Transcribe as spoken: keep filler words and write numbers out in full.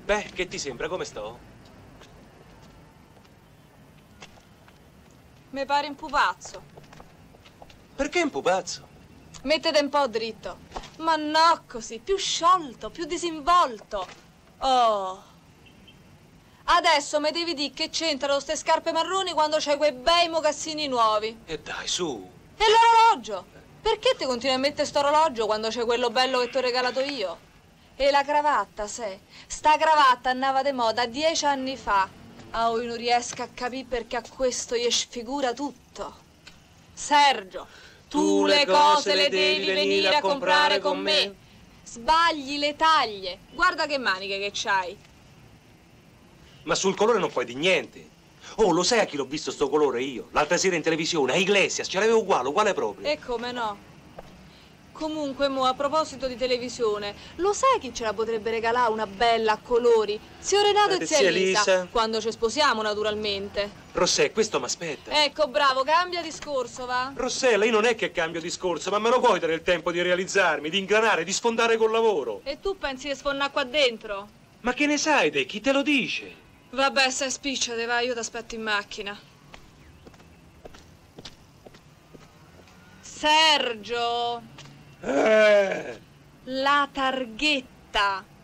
Beh, che ti sembra? Come sto? Mi pare un pupazzo. Perché un pupazzo? Mettete un po' dritto. Ma no così, più sciolto, più disinvolto. Oh. Adesso mi devi dire che c'entrano ste scarpe marroni quando c'hai quei bei mocassini nuovi. E dai, su. E l'orologio? Perché ti continui a mettere sto orologio quando c'è quello bello che ti ho regalato io? E la cravatta, sai? Sta cravatta andava di moda dieci anni fa. Ah, oh, io non riesco a capire perché a questo gli sfigura tutto. Sergio, tu, tu le cose le devi venire a comprare con me. Sbagli le taglie. Guarda che maniche che c'hai. Ma sul colore non puoi di niente. Oh, lo sai a chi l'ho visto sto colore io? L'altra sera in televisione, a Iglesias, ce l'avevo uguale, uguale proprio. E come no? Comunque, mo, a proposito di televisione, lo sai chi ce la potrebbe regalare una bella a colori? Zio Renato eh, e zia zia Elisa, Elisa. Quando ci sposiamo, naturalmente. Rossè, questo m'aspetta. Ecco, bravo, cambia discorso, va? Rossella, io non è che cambio discorso, ma me lo puoi dare il tempo di realizzarmi, di ingranare, di sfondare col lavoro. E tu pensi di sfondare qua dentro? Ma che ne sai te? Chi te lo dice? Vabbè, stai spicciate, va, io ti aspetto in macchina. Sergio! Eh. La targhetta!